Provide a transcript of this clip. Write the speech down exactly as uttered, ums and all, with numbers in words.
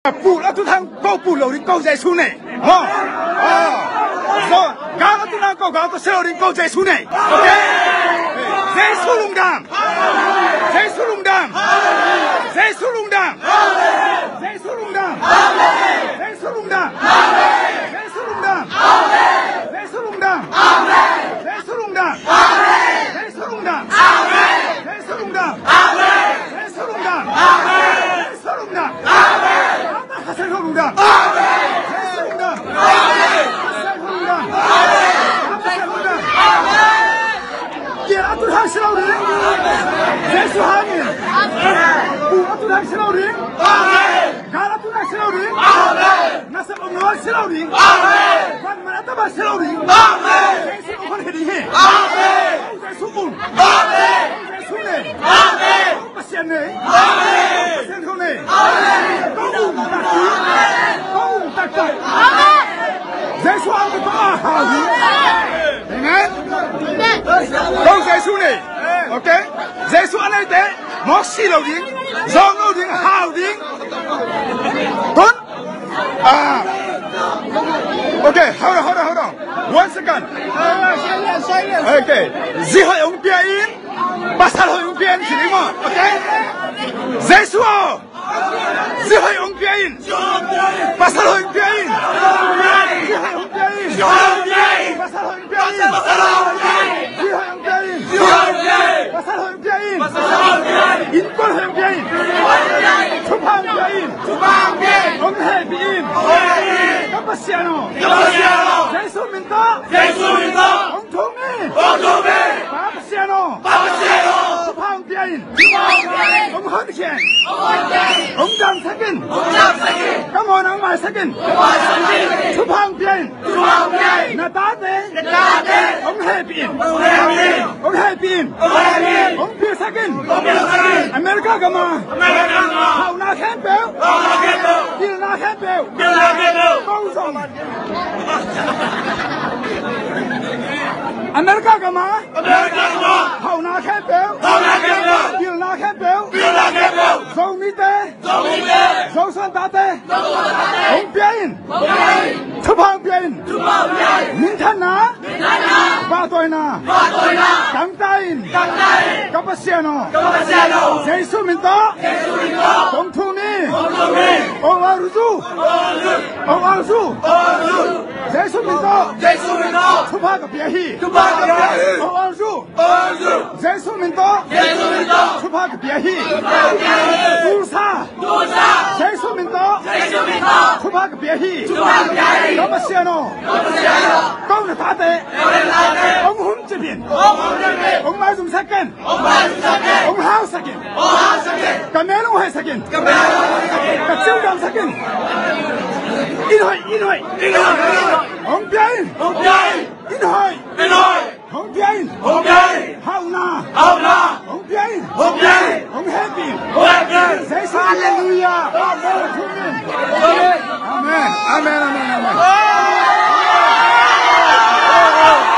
布拉都汤高布老林高在出呢，哦啊，说刚刚都汤高高都小老林高在出呢 ，OK， 在苏龙堂，在苏龙堂，在苏龙堂，在苏龙堂，在苏龙堂，在苏龙堂，在苏龙堂，在苏龙堂，在苏龙堂，在苏龙堂，在苏龙堂。在苏龙堂，在苏龙堂，在苏龙堂，在苏龙堂，给阿杜汤西老林，在苏哈尼，布阿杜汤西老林，嘎阿杜汤西老林，那是我们西老林，咱们那边西老林，在苏我们这里，在苏公，在苏内，不县内，不县头内，都大地。在说阿个大好人，明白？都在说呢 ，OK？ 在说那的，莫西老人，上老人好人，懂？啊 ，OK， 好了好了好了 ，one second。OK， 几号用变音，八十号用变是什么 ？OK？ 在说。几号用变音？八十号用变音。几号用变音？八十号用变音。几号用变音？八十号用变音。인권用变音。出版变音。红黑变音。干巴西诺。在苏民党。红土民。巴巴西诺。出版变音。红汉钱。红장사긴 까모낭말사긴 투팡비엔 나다데 옹해빈 옹해빈 옹필사긴 아메리카 가마 하우나 캠페오 빌나 캠페오 공성 아메리카 가마 하우나 캠페오 빌나 캠페오 조미대 조선다대 홍변 투팡변 민탄나 바도이나 강다인 까바시아노 제수민도 동투미 오와루주 오와루주 제수민도 투파가 비아히 오와루주 제수민도 투파가 비아히 두사 제수민도 투파가 비아히 까바시아노 까우나 다대 옹훈집인 옹말좀 사건 옹하우 사건 까메롱 회 사건 까증강 사건 인호이 인호이 옹변 인호이 옹변 하우나 옹변 옹해빈 세수 할렐루야 아멘 아멘 아멘 아멘